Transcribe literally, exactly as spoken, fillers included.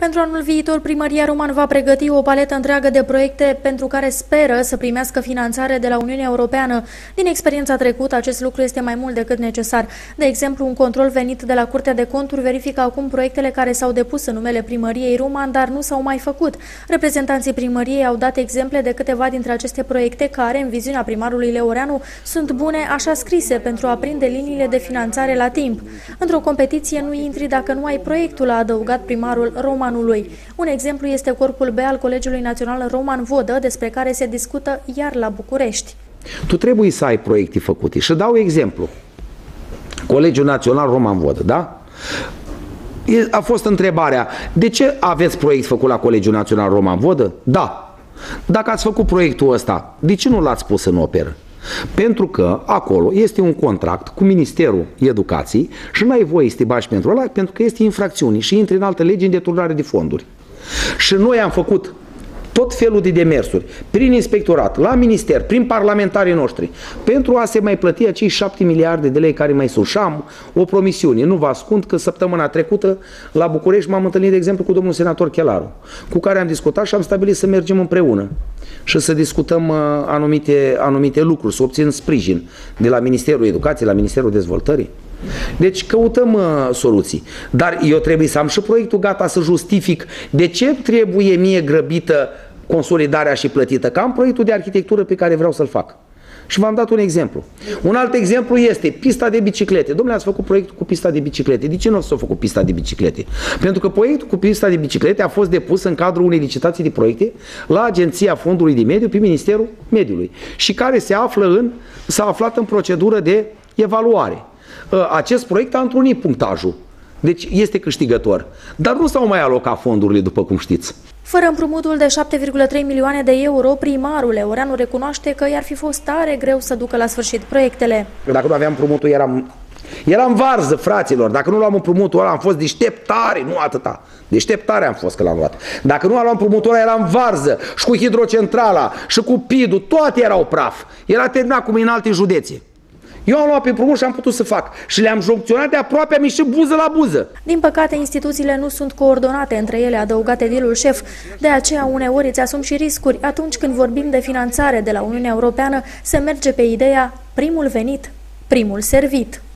Pentru anul viitor, Primăria Roman va pregăti o paletă întreagă de proiecte pentru care speră să primească finanțare de la Uniunea Europeană. Din experiența trecută, acest lucru este mai mult decât necesar. De exemplu, un control venit de la Curtea de Conturi verifică acum proiectele care s-au depus în numele Primăriei Roman, dar nu s-au mai făcut. Reprezentanții Primăriei au dat exemple de câteva dintre aceste proiecte care, în viziunea primarului Leoreanu, sunt bune așa scrise pentru a prinde liniile de finanțare la timp. Într-o competiție nu intri dacă nu ai proiectul, a adăugat primarul Roman. Un exemplu este Corpul B al Colegiului Național Roman Vodă, despre care se discută iar la București. Tu trebuie să ai proiecte făcute și dau exemplu. Colegiul Național Roman Vodă, da? A fost întrebarea, de ce aveți proiect făcut la Colegiul Național Roman Vodă? Da. Dacă ați făcut proiectul ăsta, de ce nu l-ați pus în operă? Pentru că acolo este un contract cu Ministerul Educației și nu ai voie să te bagi pentru ăla, pentru că este infracțiune și intri în altă lege în deturnare de fonduri. Și noi am făcut tot felul de demersuri, prin inspectorat, la minister, prin parlamentarii noștri, pentru a se mai plăti acei șapte miliarde de lei care mai sunt. Și am o promisiune, nu vă ascund că săptămâna trecută la București m-am întâlnit, de exemplu, cu domnul senator Chelaru, cu care am discutat și am stabilit să mergem împreună și să discutăm uh, anumite, anumite lucruri, să obțin sprijin de la Ministerul Educației, la Ministerul Dezvoltării. Deci căutăm uh, soluții. Dar eu trebuie să am și proiectul gata să justific de ce trebuie mie grăbită consolidarea și plătită, că am proiectul de arhitectură pe care vreau să-l fac. Și v-am dat un exemplu. Un alt exemplu este pista de biciclete. Domnule, ați făcut proiectul cu pista de biciclete. De ce nu s-a făcut pista de biciclete? Pentru că proiectul cu pista de biciclete a fost depus în cadrul unei licitații de proiecte la Agenția Fondului de Mediu pe Ministerul Mediului și care se află în, s-a aflat în procedură de evaluare. Acest proiect a întrunit punctajul, deci este câștigător, dar nu s-au mai alocat fondurile, după cum știți. Fără împrumutul de șapte virgulă trei milioane de euro, primarul Leoreanu recunoaște că i-ar fi fost tare greu să ducă la sfârșit proiectele. Dacă nu aveam împrumutul, eram, eram varză, fraților. Dacă nu luam împrumutul ăla, am fost deșteptare, nu atâta. Deșteptare am fost că l-am luat. Dacă nu luam împrumutul ăla, eram varză, și cu hidrocentrala, și cu P I D-ul, toate erau praf. Era terminat cum în alte județe. Eu am luat pe împrumut și am putut să fac. Și le-am joncționat de aproape, am ieșit buză la buză. Din păcate, instituțiile nu sunt coordonate între ele, adăugat edilul șef. De aceea, uneori îți asumi și riscuri. Atunci când vorbim de finanțare de la Uniunea Europeană, se merge pe ideea primul venit, primul servit.